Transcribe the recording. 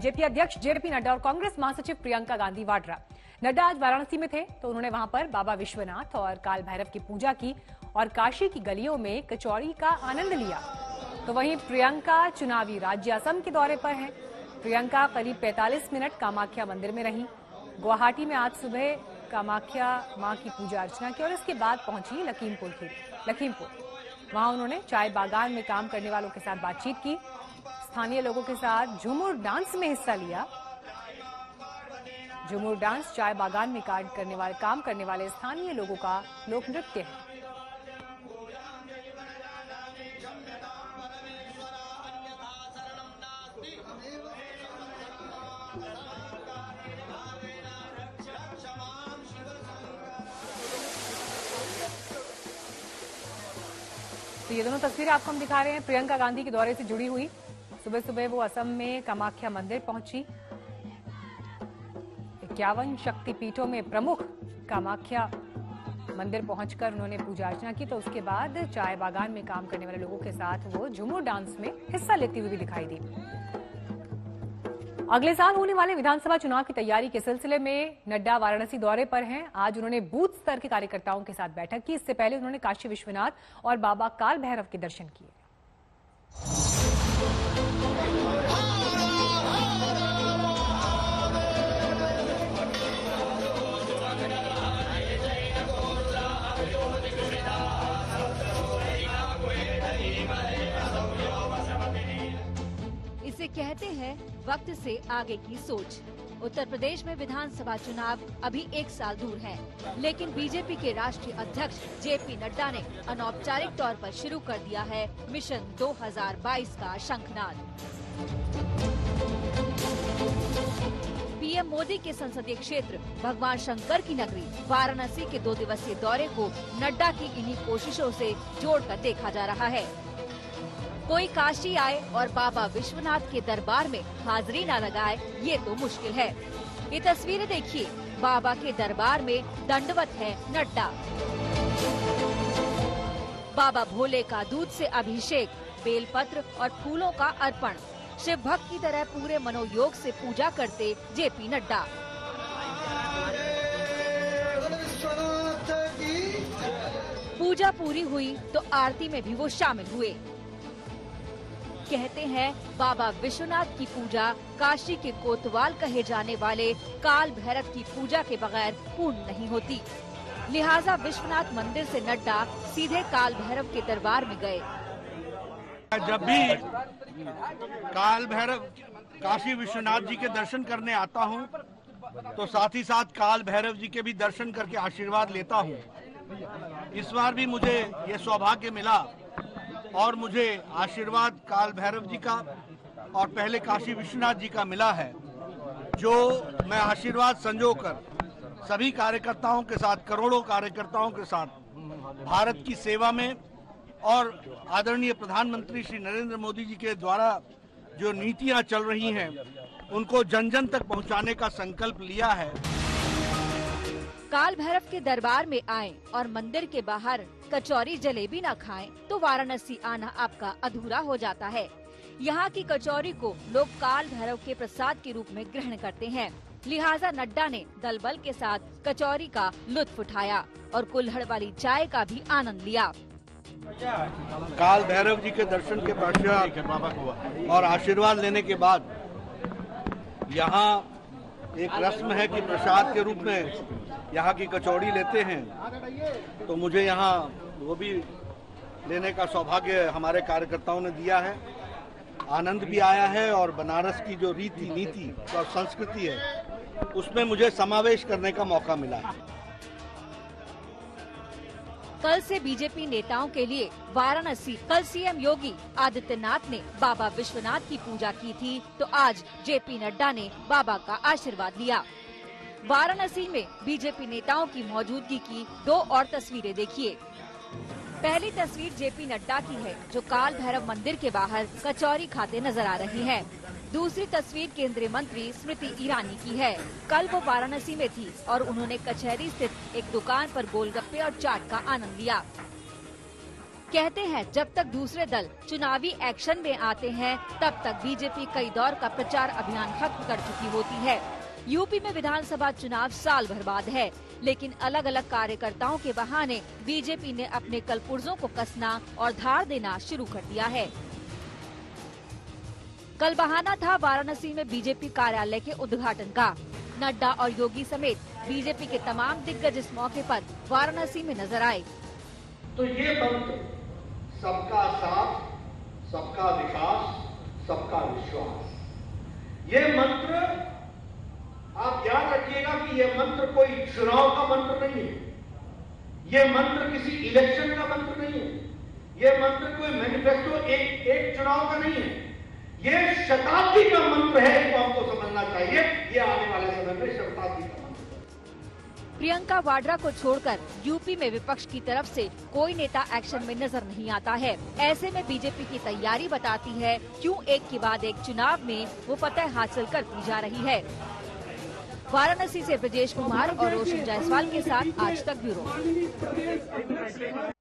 JP अध्यक्ष JP Nadda और कांग्रेस महासचिव प्रियंका गांधी वाड्रा। नड्डा आज वाराणसी में थे तो उन्होंने वहां पर बाबा विश्वनाथ और काल भैरव की पूजा की और काशी की गलियों में कचौड़ी का आनंद लिया। तो वहीं प्रियंका चुनावी राज्य असम के दौरे पर हैं। प्रियंका करीब 45 मिनट कामाख्या मंदिर में रहीं। गुवाहाटी में आज सुबह कामाख्या मां की पूजा अर्चना की और इसके बाद पहुंची लखीमपुर। वहां उन्होंने चाय बागान में काम करने वालों के साथ बातचीत की, स्थानीय लोगों के साथ झूमर डांस में हिस्सा लिया। झूमर डांस चाय बागान में काम करने वाले स्थानीय लोगों का लोक नृत्य है। तो ये दोनों तस्वीरें आपको हम दिखा रहे हैं प्रियंका गांधी के दौरे से जुड़ी हुई। सुबह सुबह वो असम में कामाख्या मंदिर पहुंची। 51 शक्तिपीठों में प्रमुख कामाख्या मंदिर पहुंचकर उन्होंने पूजा अर्चना की। तो उसके बाद चाय बागान में काम करने वाले लोगों के साथ वो झूमर डांस में हिस्सा लेती हुई भी दिखाई दी। अगले साल होने वाले विधानसभा चुनाव की तैयारी के सिलसिले में नड्डा वाराणसी दौरे पर हैं। आज उन्होंने बूथ स्तर के कार्यकर्ताओं के साथ बैठक की। इससे पहले उन्होंने काशी विश्वनाथ और बाबा काल भैरव के दर्शन किए। इसे कहते हैं वक्त से आगे की सोच। उत्तर प्रदेश में विधानसभा चुनाव अभी 1 साल दूर है, लेकिन बीजेपी के राष्ट्रीय अध्यक्ष जेपी नड्डा ने अनौपचारिक तौर पर शुरू कर दिया है मिशन 2022 का शंखनाद। पीएम मोदी के संसदीय क्षेत्र भगवान शंकर की नगरी वाराणसी के 2 दिवसीय दौरे को नड्डा की इन्हीं कोशिशों से जोड़कर देखा जा रहा है। कोई काशी आए और बाबा विश्वनाथ के दरबार में हाजिरी न लगाए, ये तो मुश्किल है। ये तस्वीरें देखिए, बाबा के दरबार में दंडवत है नड्डा। बाबा भोले का दूध से अभिषेक, बेलपत्र और फूलों का अर्पण, शिव भक्त की तरह पूरे मनोयोग से पूजा करते जेपी नड्डा। पूजा पूरी हुई तो आरती में भी वो शामिल हुए। कहते हैं बाबा विश्वनाथ की पूजा काशी के कोतवाल कहे जाने वाले काल भैरव की पूजा के बगैर पूर्ण नहीं होती। लिहाजा विश्वनाथ मंदिर से नड्डा सीधे काल भैरव के दरबार में गए। जब भी काल भैरव काशी विश्वनाथ जी के दर्शन करने आता हूँ तो साथ ही साथ काल भैरव जी के भी दर्शन करके आशीर्वाद लेता हूँ। इस बार भी मुझे ये सौभाग्य मिला और मुझे आशीर्वाद काल भैरव जी का और पहले काशी विश्वनाथ जी का मिला है, जो मैं आशीर्वाद संजोकर सभी कार्यकर्ताओं के साथ, करोड़ों कार्यकर्ताओं के साथ भारत की सेवा में और आदरणीय प्रधानमंत्री श्री नरेंद्र मोदी जी के द्वारा जो नीतियां चल रही हैं उनको जन जन तक पहुंचाने का संकल्प लिया है। काल भैरव के दरबार में आएं और मंदिर के बाहर कचौरी जलेबी न खाएं तो वाराणसी आना आपका अधूरा हो जाता है। यहाँ की कचौरी को लोग काल भैरव के प्रसाद के रूप में ग्रहण करते हैं। लिहाजा नड्डा ने दल बल के साथ कचौरी का लुत्फ उठाया और कुल्हड़ वाली चाय का भी आनंद लिया। काल भैरव जी के दर्शन के पश्चात और आशीर्वाद लेने के बाद यहाँ एक रस्म है कि प्रसाद के रूप में यहाँ की कचौड़ी लेते हैं, तो मुझे यहाँ वो भी लेने का सौभाग्य हमारे कार्यकर्ताओं ने दिया है। आनंद भी आया है और बनारस की जो रीति नीति और संस्कृति है उसमें मुझे समावेश करने का मौका मिला है। कल से बीजेपी नेताओं के लिए वाराणसी, कल सीएम योगी आदित्यनाथ ने बाबा विश्वनाथ की पूजा की थी तो आज जेपी नड्डा ने बाबा का आशीर्वाद लिया। वाराणसी में बीजेपी नेताओं की मौजूदगी की 2 और तस्वीरें देखिए। पहली तस्वीर जेपी नड्डा की है जो काल भैरव मंदिर के बाहर कचौरी खाते नजर आ रही हैं। दूसरी तस्वीर केंद्रीय मंत्री स्मृति ईरानी की है। कल वो वाराणसी में थी और उन्होंने कचहरी स्थित एक दुकान पर गोलगप्पे और चाट का आनंद लिया। कहते हैं जब तक दूसरे दल चुनावी एक्शन में आते हैं तब तक बीजेपी कई दौर का प्रचार अभियान खत्म कर चुकी होती है। यूपी में विधानसभा चुनाव साल भर बाद है, लेकिन अलग अलग कार्यकर्ताओं के बहाने बीजेपी ने अपने कलपुर्जों को कसना और धार देना शुरू कर दिया है। कल बहाना था वाराणसी में बीजेपी कार्यालय के उद्घाटन का। नड्डा और योगी समेत बीजेपी के तमाम दिग्गज इस मौके पर वाराणसी में नजर आए। तो ये मंत्र सबका साथ, सबका विकास, सबका विश्वास, ये मंत्र आप याद रखिएगा कि ये मंत्र कोई चुनाव का मंत्र नहीं है, ये मंत्र किसी इलेक्शन का मंत्र नहीं है, ये मंत्र कोई मैनिफेस्टो एक चुनाव का नहीं है, ये शताब्दी का मंत्र है। इसको हमको समझना चाहिए, ये आने वाले समय में शताब्दी का मंत्र है। प्रियंका वाड्रा को छोड़कर यूपी में विपक्ष की तरफ से कोई नेता एक्शन में नजर नहीं आता है। ऐसे में बीजेपी की तैयारी बताती है क्यों एक के बाद एक चुनाव में वो फतह हासिल करती जा रही है। वाराणसी से ब्रजेश कुमार और रोशन जायसवाल के साथ आज तक ब्यूरो।